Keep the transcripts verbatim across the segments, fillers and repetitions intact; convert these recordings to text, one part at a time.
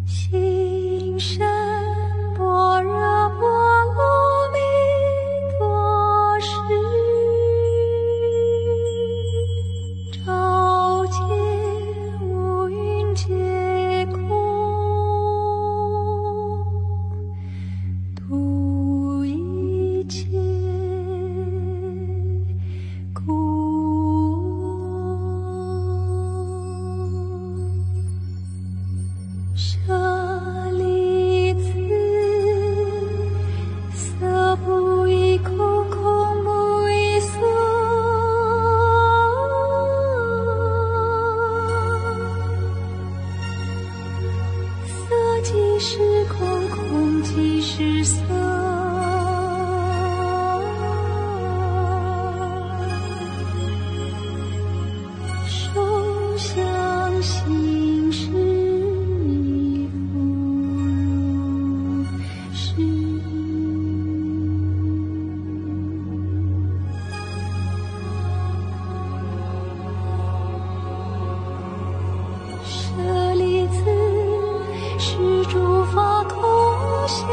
心声般若波罗蜜多时，照见五蕴皆空，度一切苦。舍利子，色不异空，空不异色，色即是空，空即是色。受想行识舍利子，是诸法空相，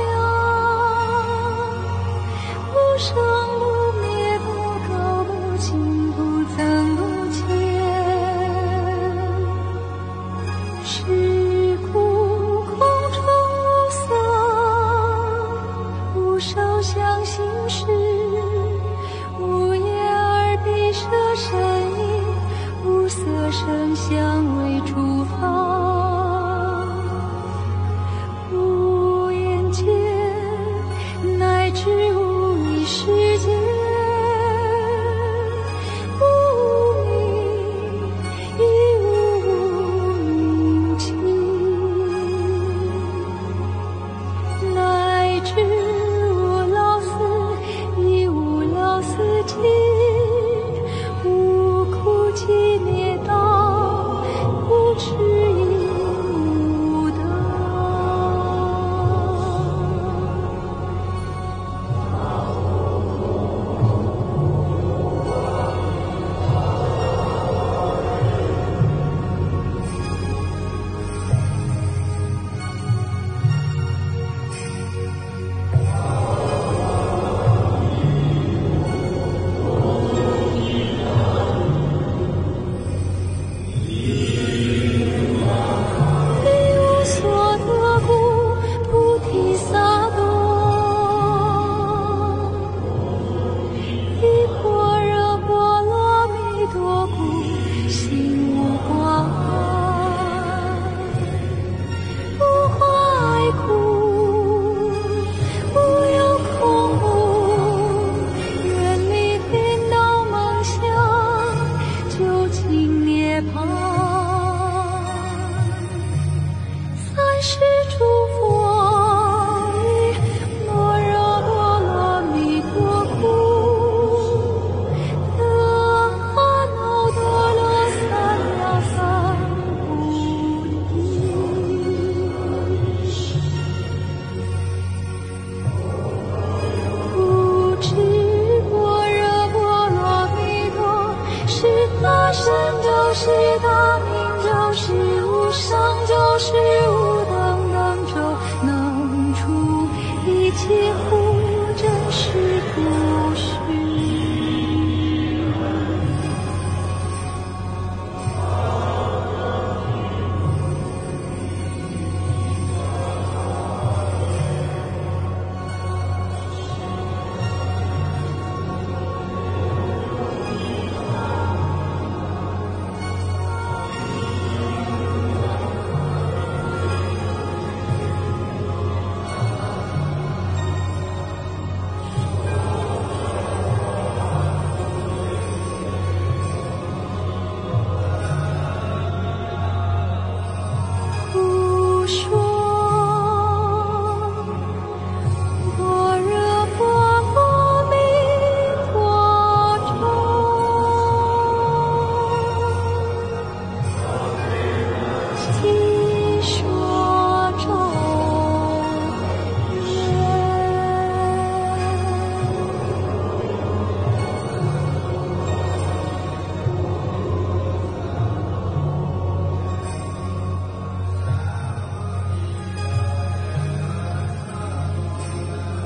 不生不灭，不垢不净，不增不减。是故空中无色，无受想行识，无眼耳鼻舌身意，无色声香味触法，无眼界，乃至无意识界，无明，亦无明尽，乃至无老死，亦无老死尽，无苦集灭道，无痴亦无得。一无所得故，菩提萨埵；一般若波罗蜜多故，心无挂碍。无怀苦，无有空无，远离颠倒梦想，究竟涅槃。三世诸佛以般若波罗蜜多故，得阿耨多罗三藐三菩提。不知般若波罗蜜多是大圣，就是大明，就是无上，就是无等等觉。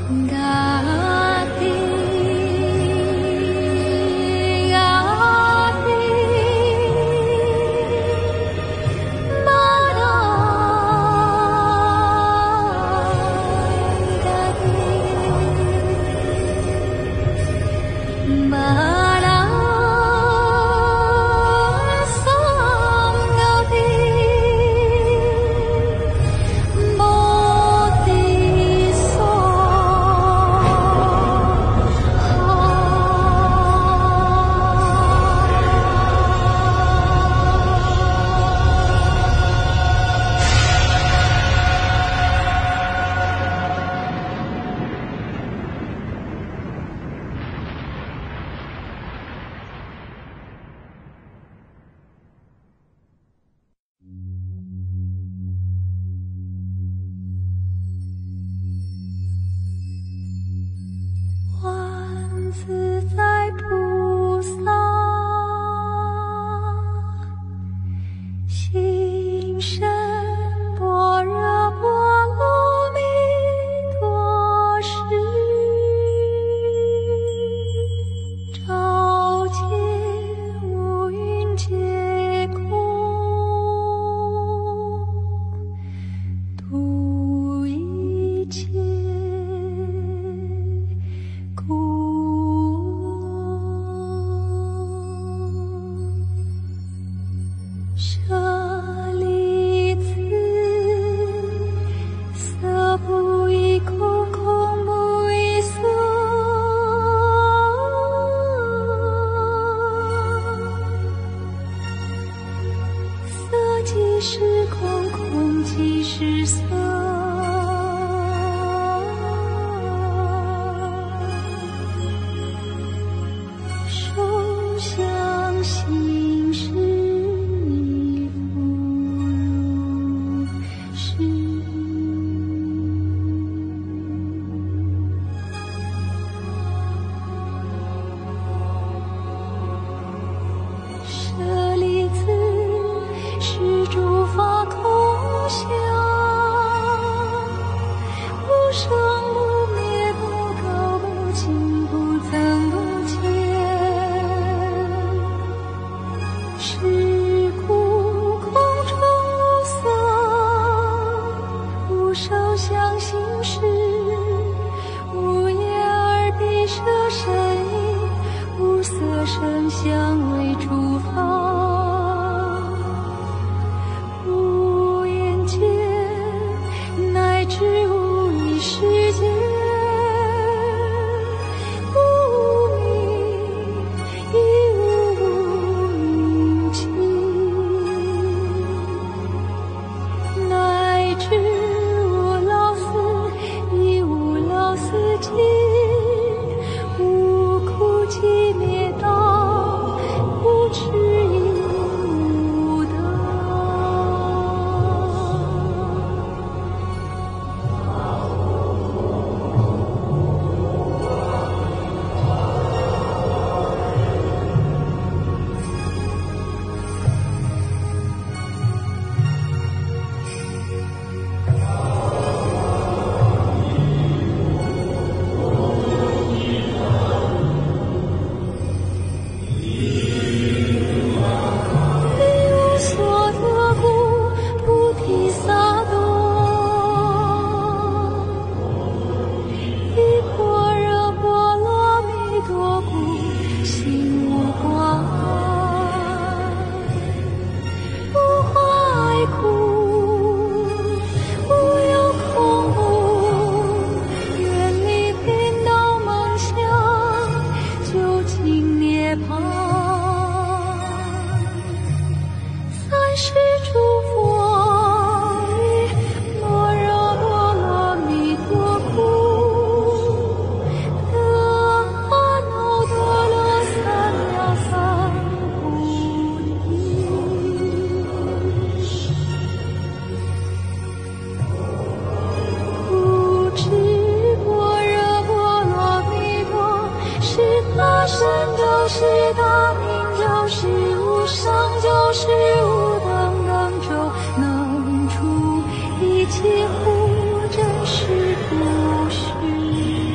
自在菩萨，心生般若波罗蜜多时，照见五蕴皆空，度一切舍利子，色不异空，空不异色，色即是空，空即是色。受想行识舍利子，是诸法空相，不生不灭，不垢不净，不增不减。是故空中无色，无受想行识，无眼耳鼻舌身意，无色声香味触法。就是大明就是无上就是无等等咒，能除一切苦真实不虚。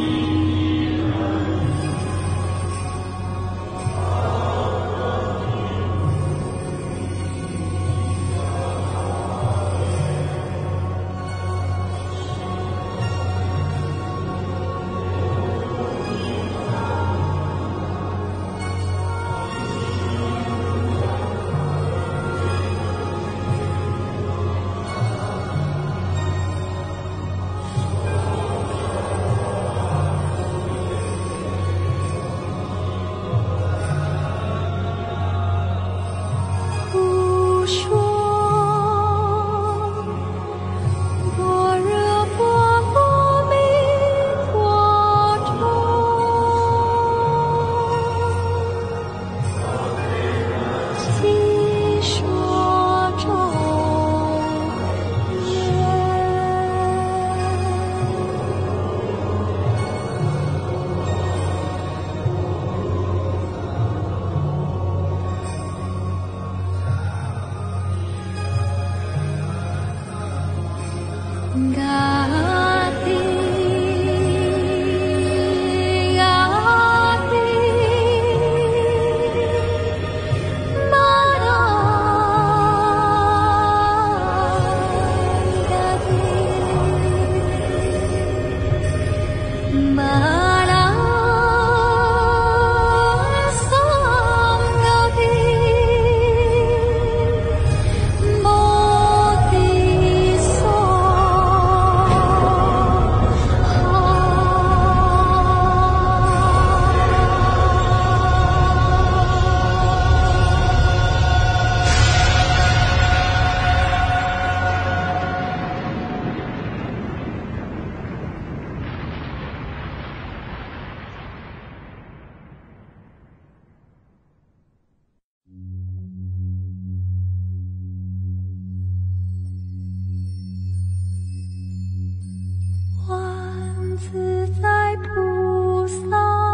自在菩萨，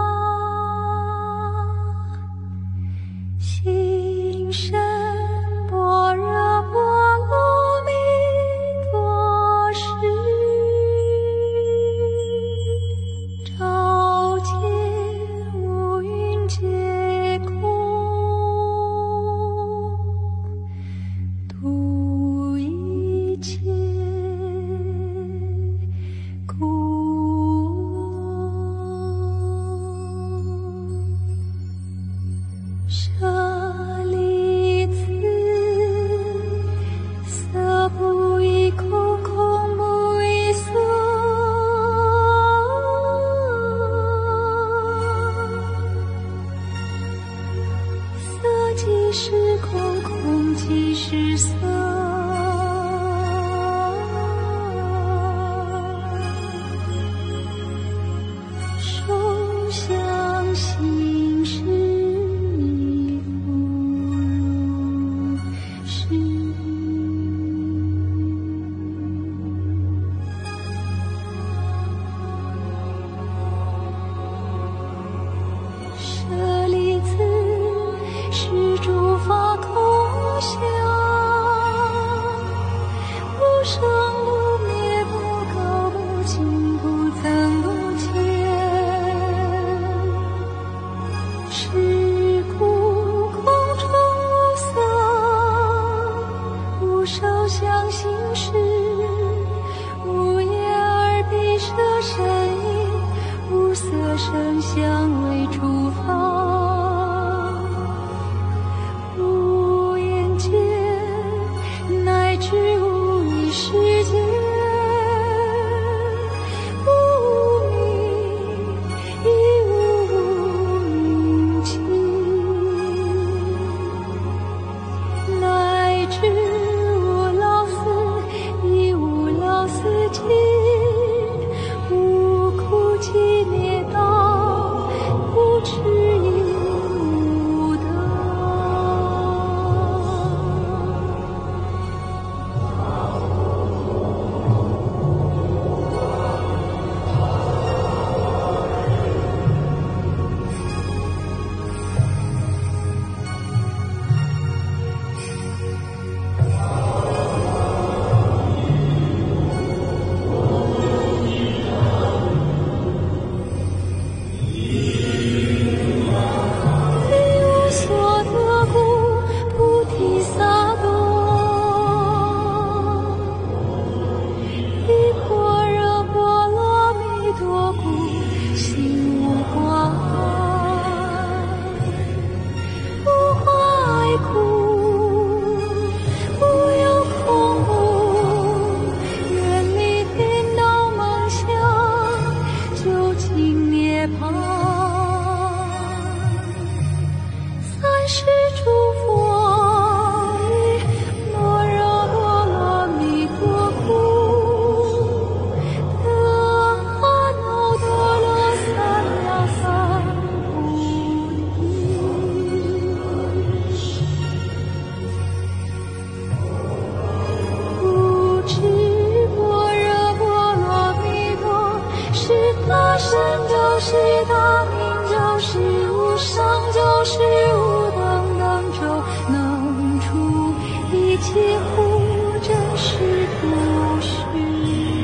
心生般若波罗蜜多时，照见五蕴皆空，度一切苦。舍利子，色不异空，空不异色，色即是空，空即是色。受想行识舍利子，是诸法空相，不生不灭，不垢不净，不增不减。是故空中无色，无受想行识，无眼耳鼻舌身意，无色声香味触法，无眼界，乃至无意识界，无明，亦无明尽，乃至无老死，亦无老死尽，无苦集灭道，不痴亦无得。离无所得故，菩提萨埵；离般若波罗蜜多故，心无挂碍。无挂碍故，无有空无，远离颠倒梦想，究竟涅槃。三世诸佛以般若波罗蜜多故，得阿耨多罗三藐三菩提。不知般若波罗蜜多，是大神咒，是大明咒，是无上咒，是无等等咒，能除一切苦，真实不虚。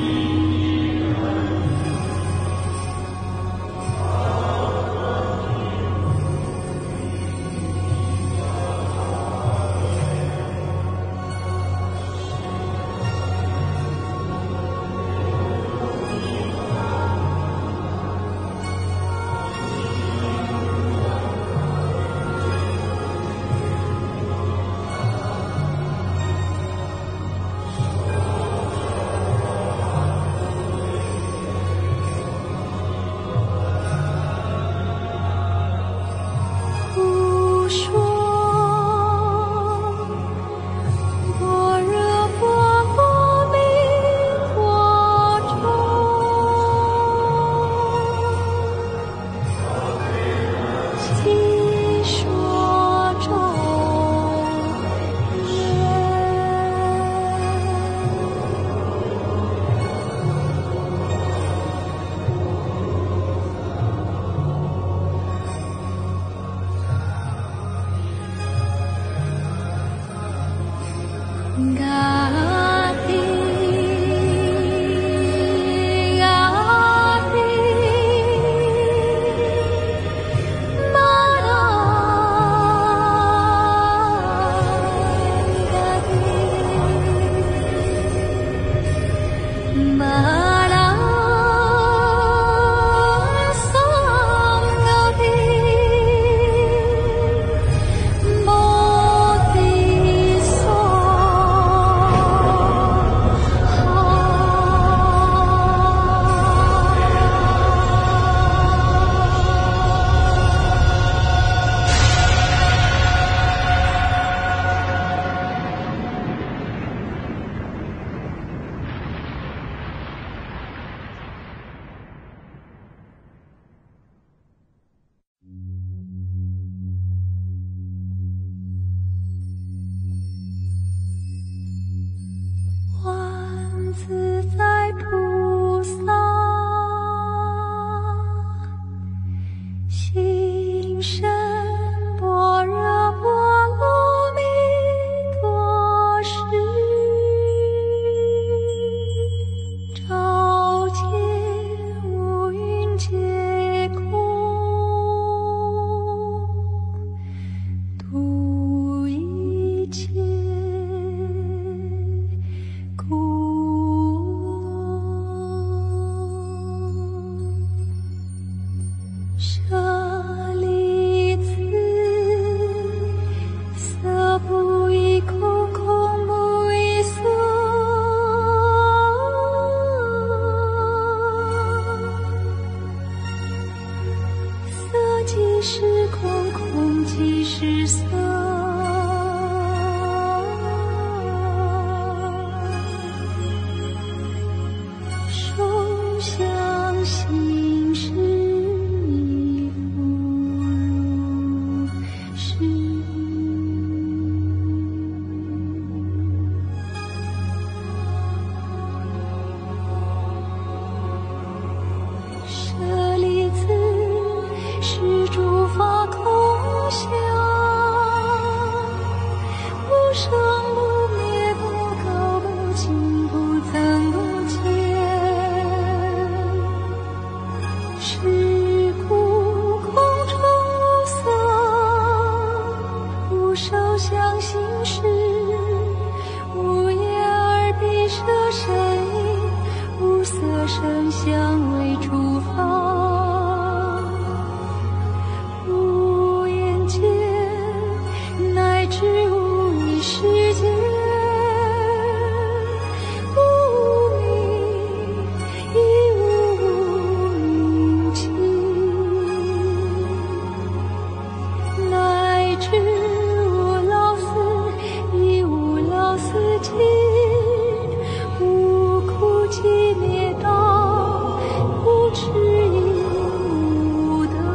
自在菩萨，心生般若波罗蜜多时，照见五蕴皆空，度一切舍利子，色不异空，空不异色，色即是空，空即是色。受想行识舍利子，是诸法空相，不生不灭，不垢不净，不增不减。是故空中无色，无受想行识，无眼耳鼻舌身意，无色声香味触法，无眼界，乃至无意识界，无明，亦无明尽，乃至无老死，亦无老死尽，无苦集灭道，无痴亦无得。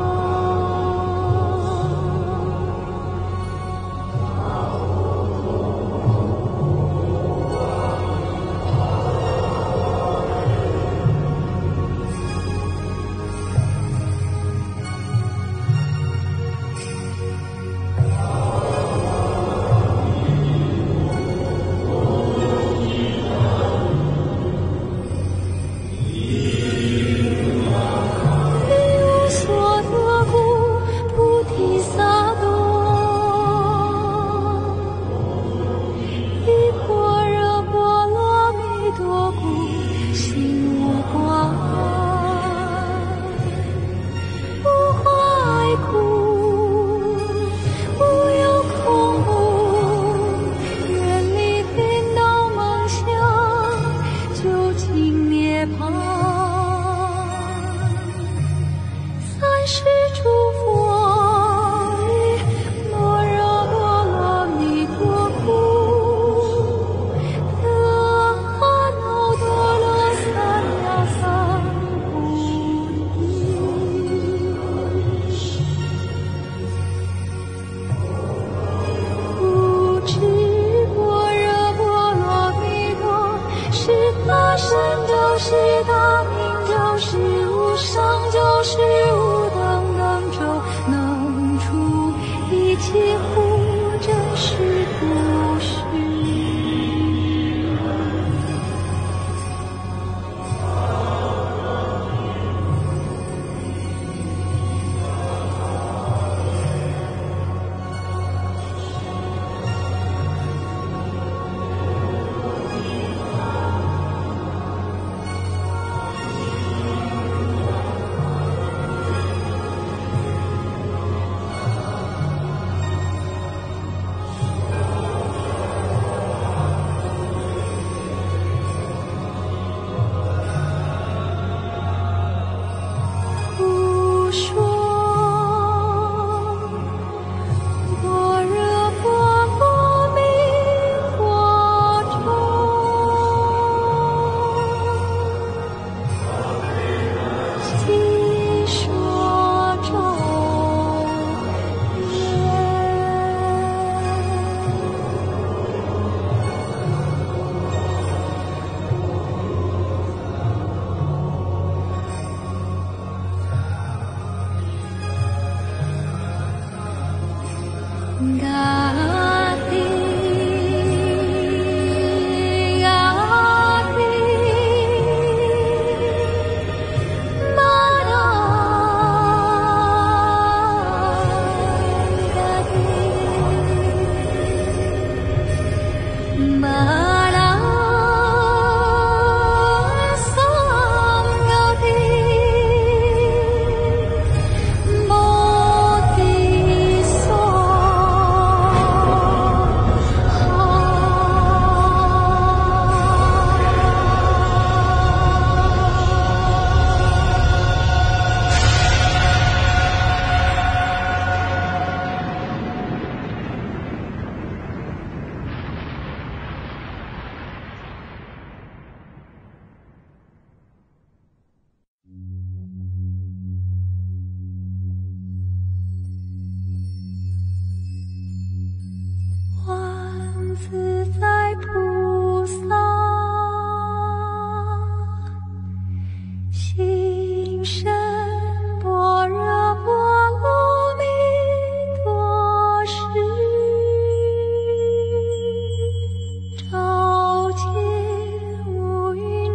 三世诸佛于般若波罗蜜多故，得耨多罗三藐三菩提。不知般若波罗蜜多，是大神就是大明就是无上就是无等等咒，能除一切苦，真实不虚。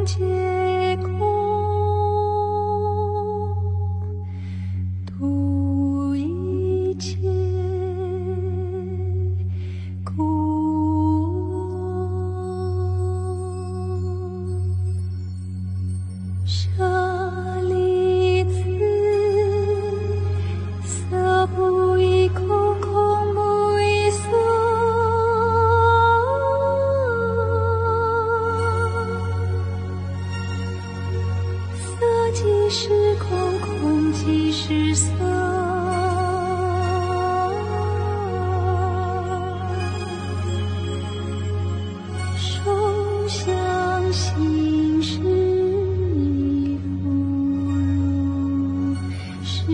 皆空，度一切苦舍利子，色不异空，空不异色，色即是空，空即是色，受想行识亦复如是。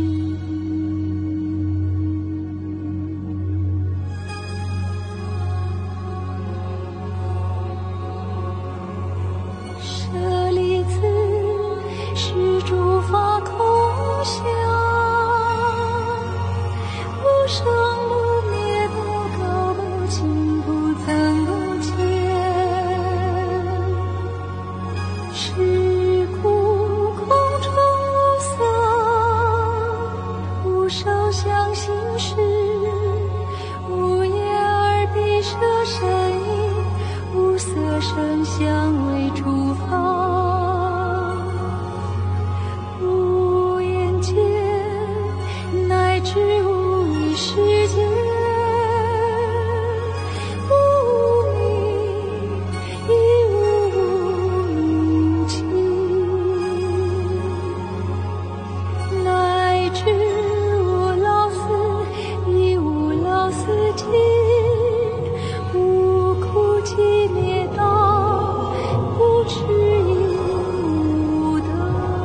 舍利子，是诸法空相，不生不灭，不垢不净，不增不减。是故空中无色，无受想行识，无眼耳鼻舌身意，无色声香味触法，无眼界，乃至无意识界，无明，亦无明尽，乃至无老死，亦无老死尽，无苦集灭道，不迟亦无得。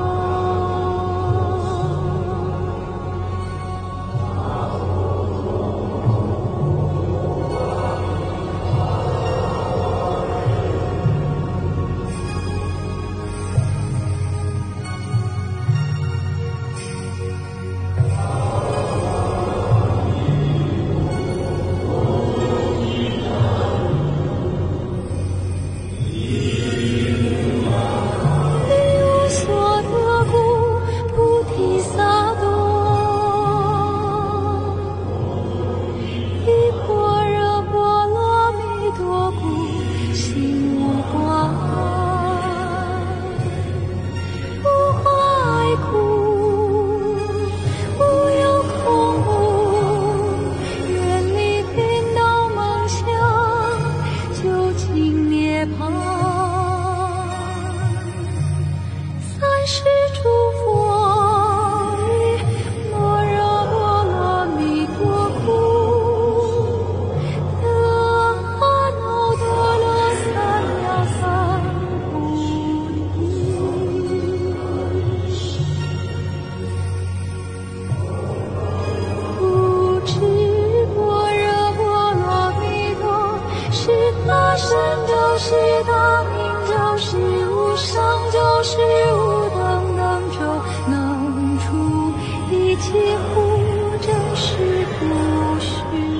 离无所得故，菩提萨埵，依般若波罗蜜多故，心无挂碍，无怀苦，无有空无，远离颠倒梦想，究竟涅槃。三世诸佛以般若波罗蜜多故，得阿耨多罗三藐三菩提。不知般若波罗蜜多，是大神咒，是大明咒，是无上咒，是无等等咒，能除一切苦，真实不虚。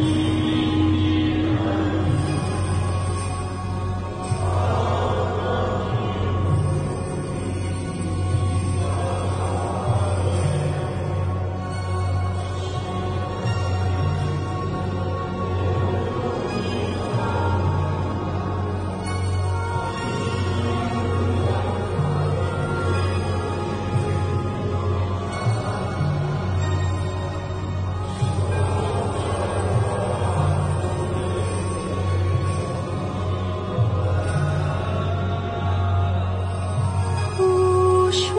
不说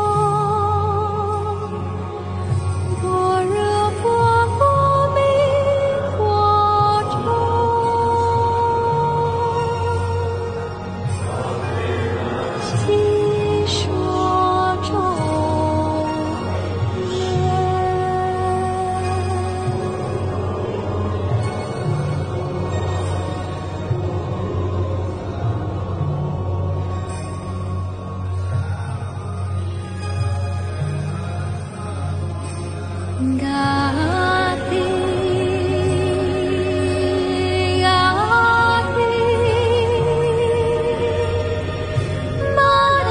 般若波罗蜜多咒，悉说咒言。嘎滴嘎滴，玛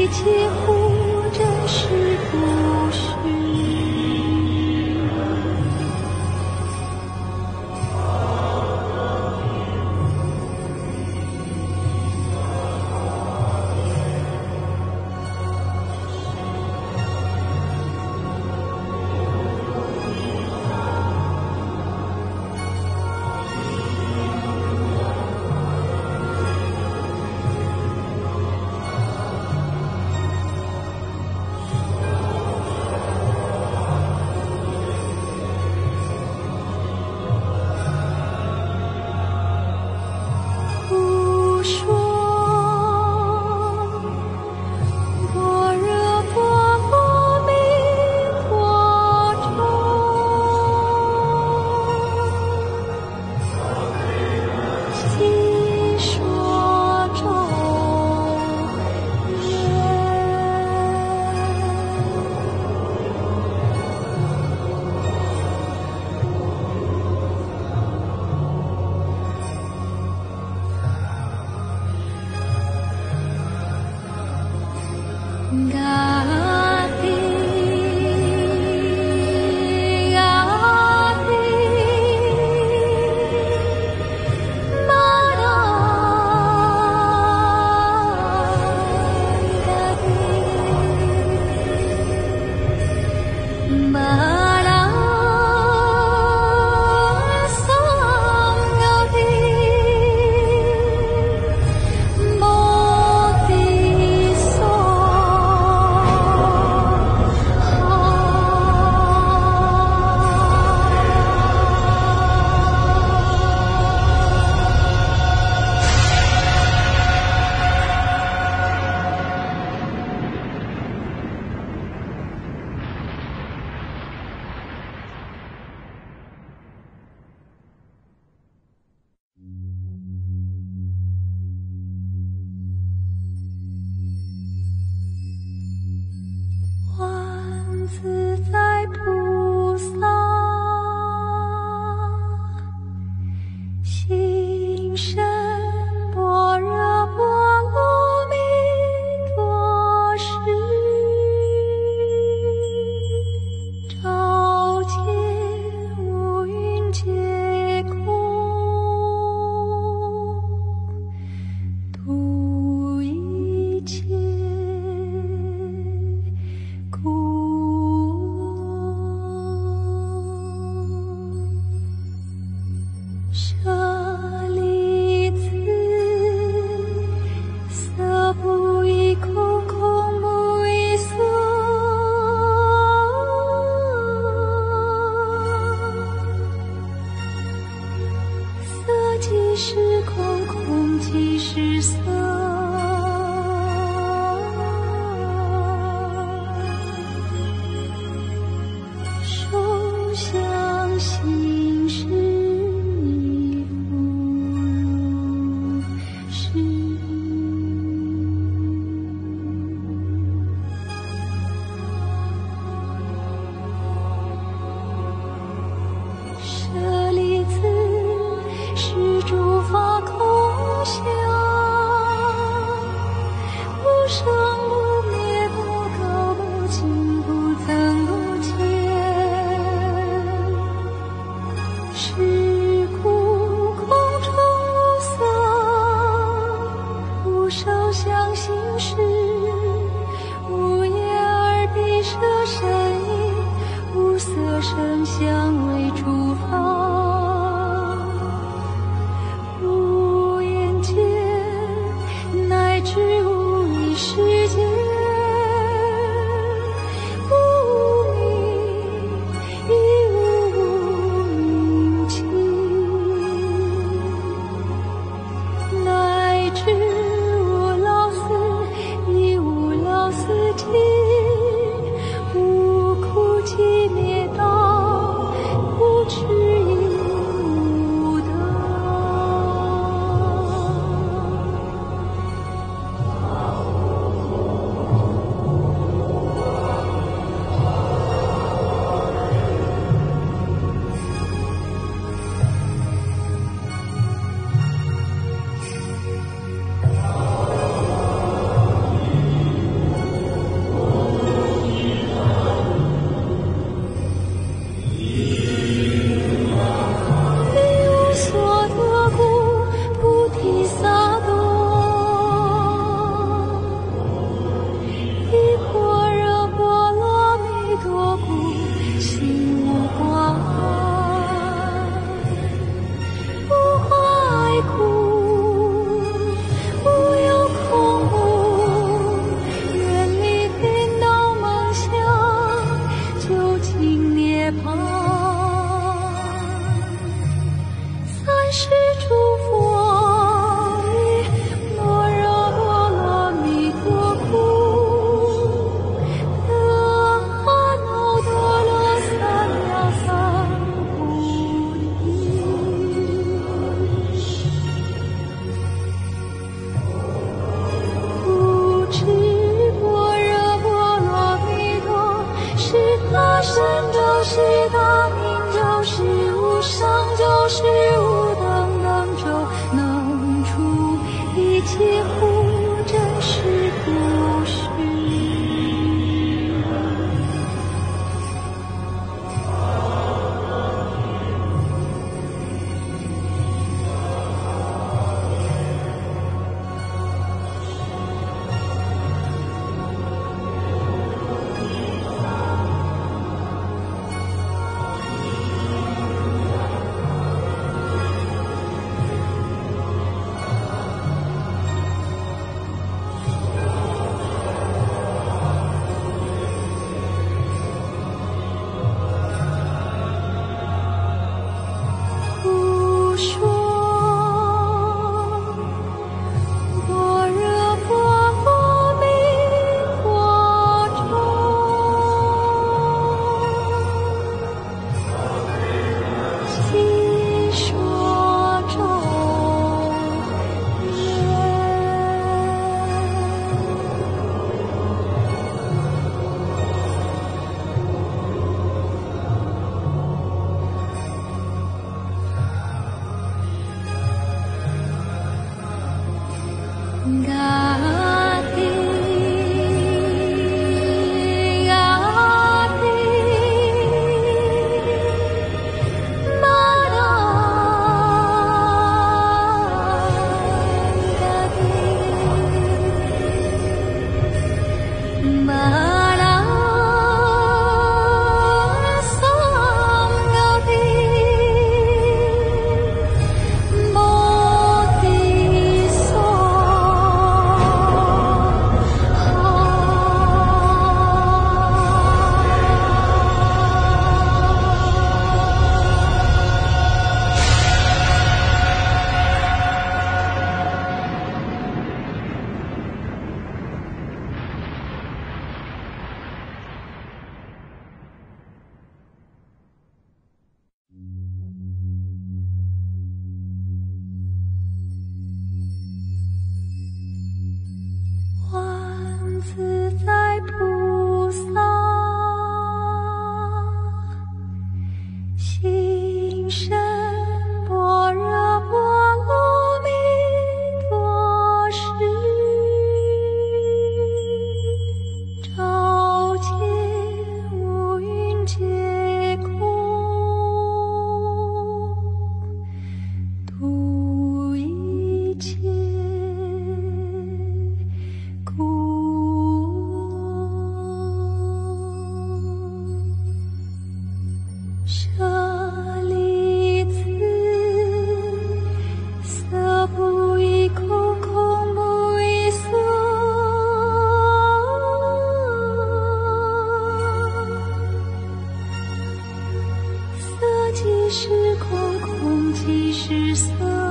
一切乎真实不虚。自在菩萨，心生般若波罗蜜多时，照见五蕴皆空，度一切舍利子，色不异空，空不异色，色即是空，空即是色。受想行识舍利子，是诸法空相，不生不灭，不垢不净，不增不减。是故空中无色，无受想行识，无眼耳鼻舌身意，无色声香味触法，无眼界，乃至无意识界。 大明就是无上就是无等等咒，能除一切苦，真实不虚。自在菩萨心深般若波罗蜜多时，照见五蕴皆空，度一切舍利子，色不异空，空不异色，色即是空，空即是色。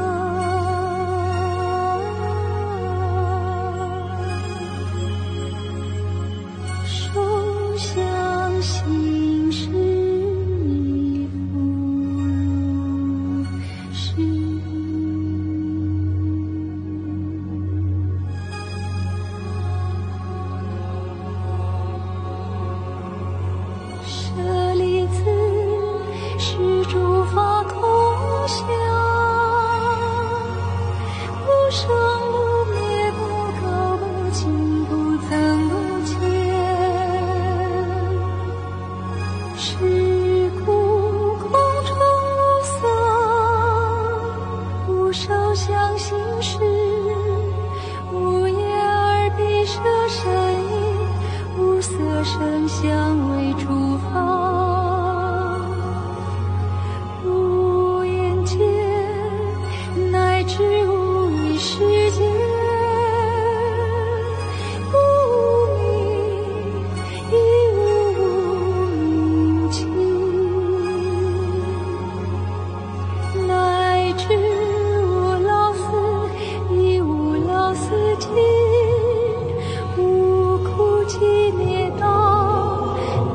受想行识舍利子，是诸法空相，不生不灭，不垢不净，不增不减。是故空中无色，无受想行识，无眼耳鼻舌身意，无色声香味触法，无眼界，乃至无意识界，无明，亦无明尽，乃至无老死，亦无老死尽，无苦集灭道，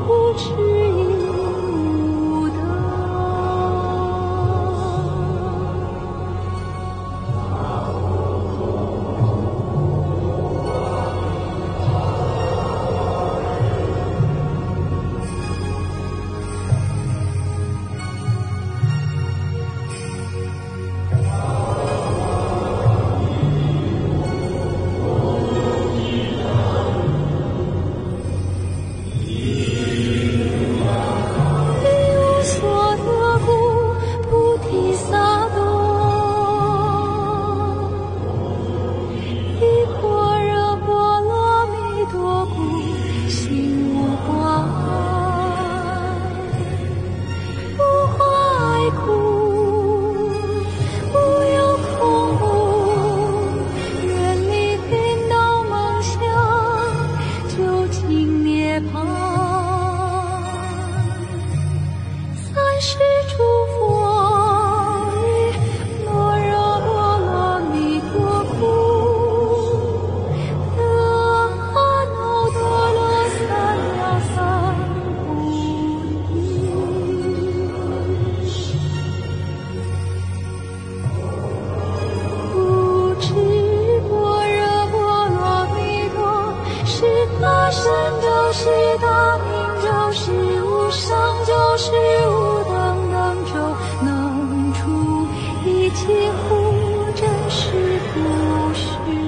身就是大明就是无上就是无等等咒，能除一切苦，真实不虚。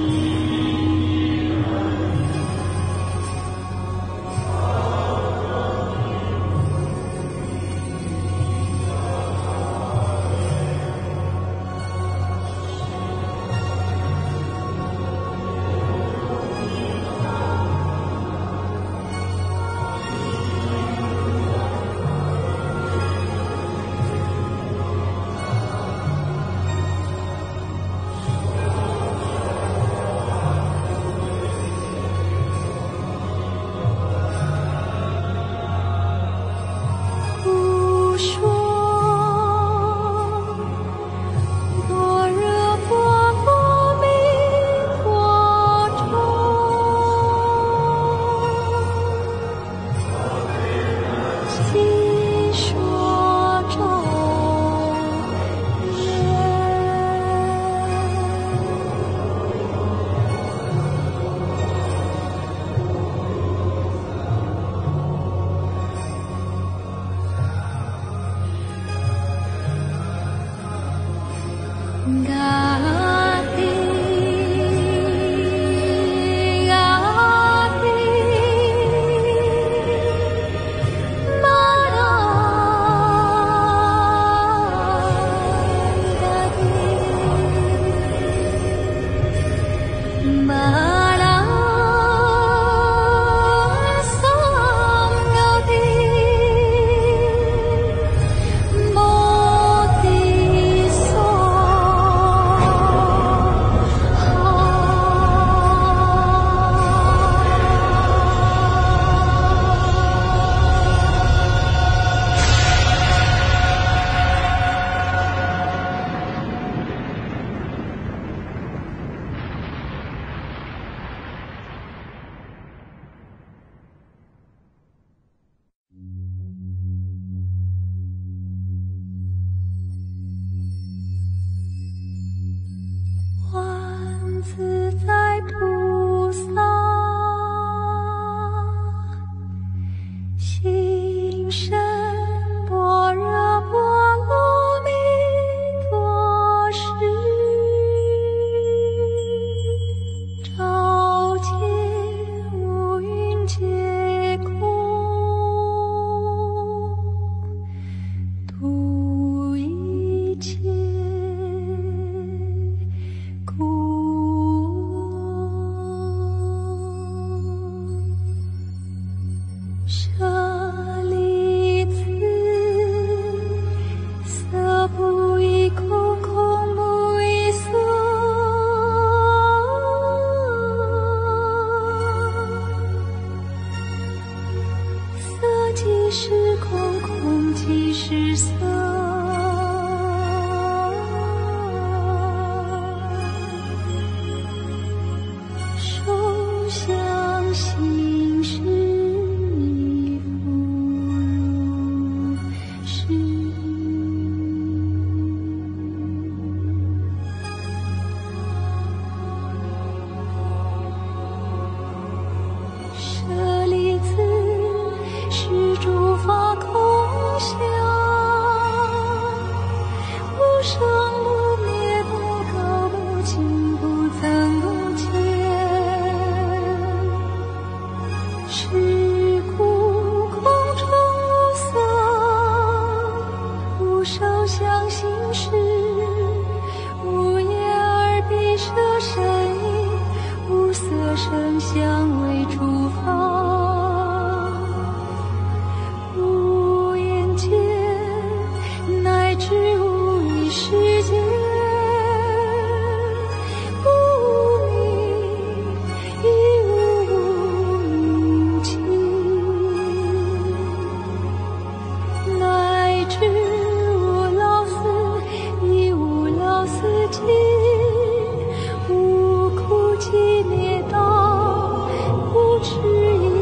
自在菩萨，行深般若波罗蜜多时，照见五蕴皆空，度一切即是空，空即是色。受想行识亦复如是。舍利子，是诸法空相，无生无灭，不垢不净，不增不减。是故空中无色，无受想行识，无眼耳鼻舌身意，无色声香味触法。乃至无一世界，无名亦无名气，乃至无老死亦无老死尽，无苦集灭道，不迟疑。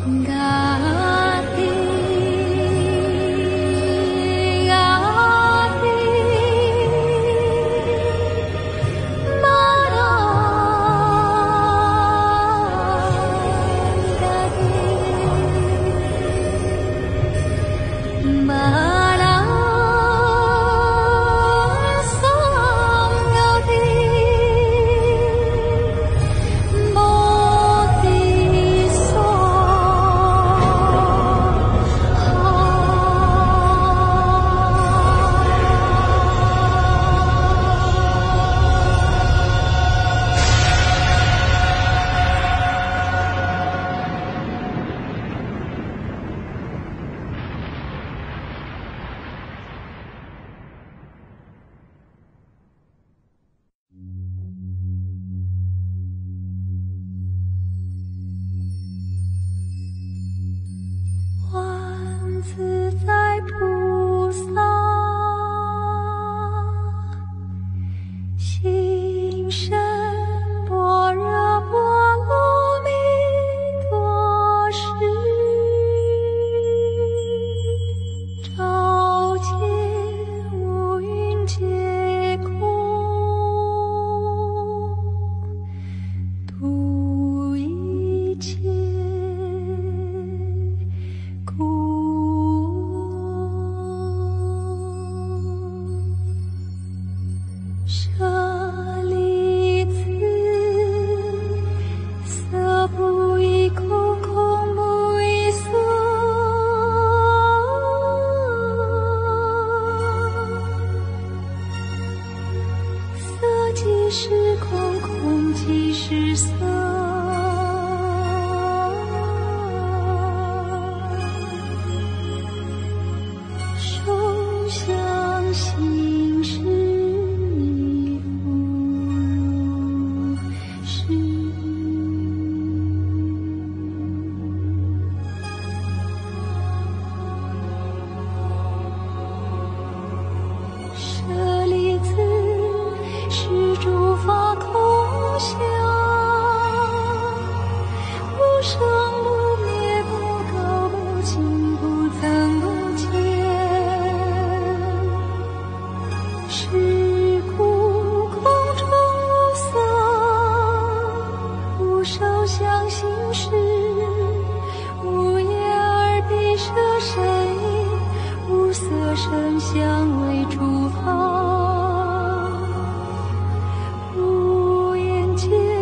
自在菩萨，心生般若波罗蜜多时，照见五蕴皆空，度一切舍利子，色不异空，空不异色，色即是空，空即是色。受想行识舍利子，是诸法空相，不生不灭，不垢不净，不增不减。是故空中无色，无受想行识，无眼耳鼻舌身意，无色声香味触法，无眼界。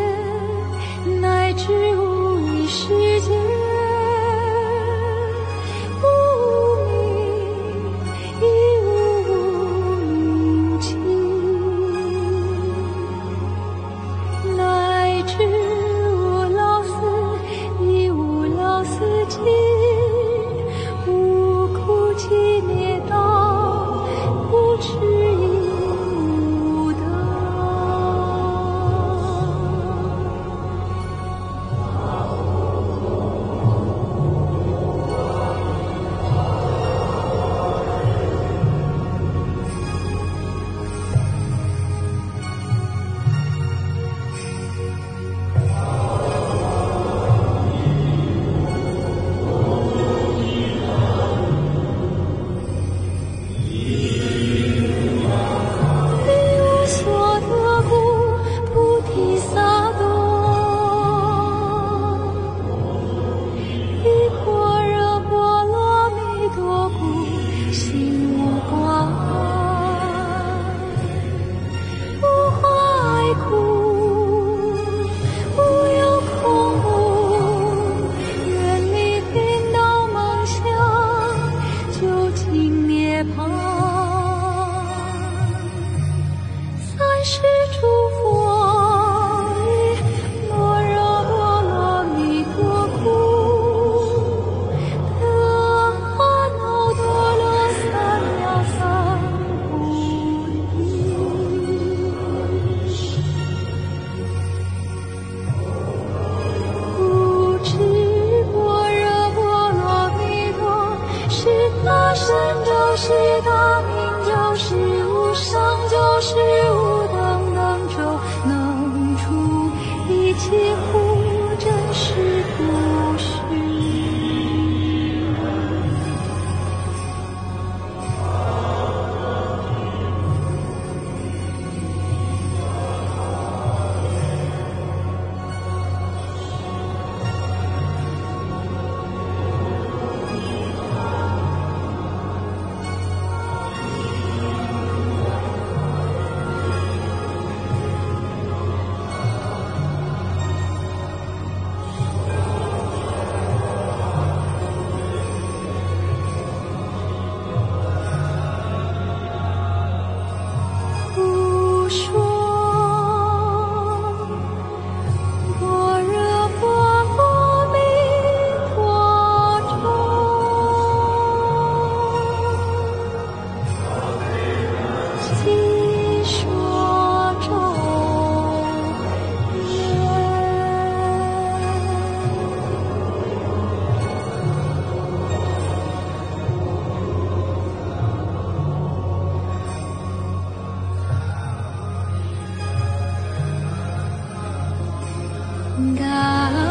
感。